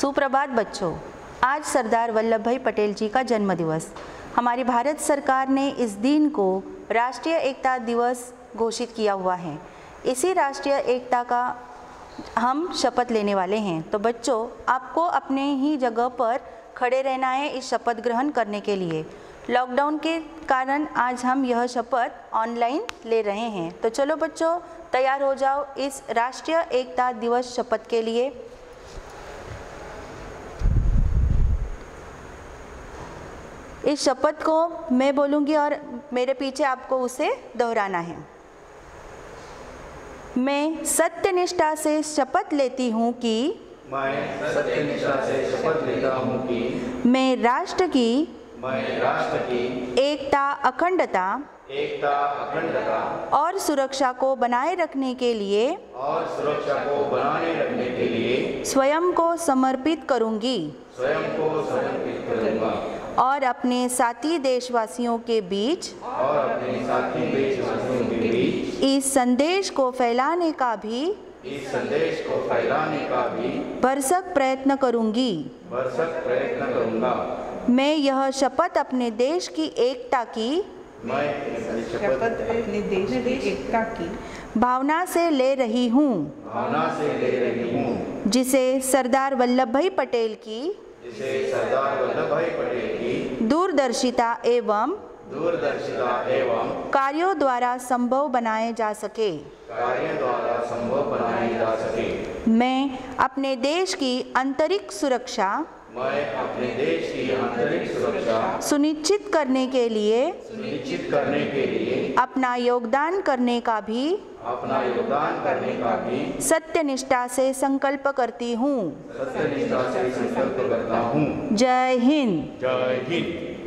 सुप्रभात बच्चों, आज सरदार वल्लभ भाई पटेल जी का जन्मदिवस। हमारी भारत सरकार ने इस दिन को राष्ट्रीय एकता दिवस घोषित किया हुआ है। इसी राष्ट्रीय एकता का हम शपथ लेने वाले हैं। तो बच्चों, आपको अपने ही जगह पर खड़े रहना है इस शपथ ग्रहण करने के लिए। लॉकडाउन के कारण आज हम यह शपथ ऑनलाइन ले रहे हैं। तो चलो बच्चों, तैयार हो जाओ इस राष्ट्रीय एकता दिवस शपथ के लिए। इस शपथ को मैं बोलूँगी और मेरे पीछे आपको उसे दोहराना है। मैं सत्यनिष्ठा से शपथ लेती हूँ कि मैं राष्ट्र की एकता, अखंडता और सुरक्षा को बनाए रखने के लिए स्वयं को समर्पित करूँगी और अपने साथी देशवासियों के बीच इस संदेश को फैलाने का भी भरसक प्रयत्न करूंगी। मैं यह शपथ अपने देश की एकता की भावना से ले रही हूँ, जिसे सरदार वल्लभ भाई पटेल की दूरदर्शिता एवं कार्यों द्वारा संभव बनाए जा सके। मैं अपने देश की आंतरिक सुरक्षा सुनिश्चित करने के लिए अपना योगदान करने का भी सत्यनिष्ठा से संकल्प करती हूँ। जय हिंद। जय हिंद।